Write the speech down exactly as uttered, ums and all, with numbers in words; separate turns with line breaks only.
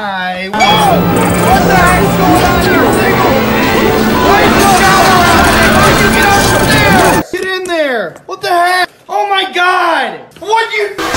Whoa! What the heck's going on here? Why is the shower happening? Why'd you get upstairs? Get in there! What the heck? Oh my god! What you...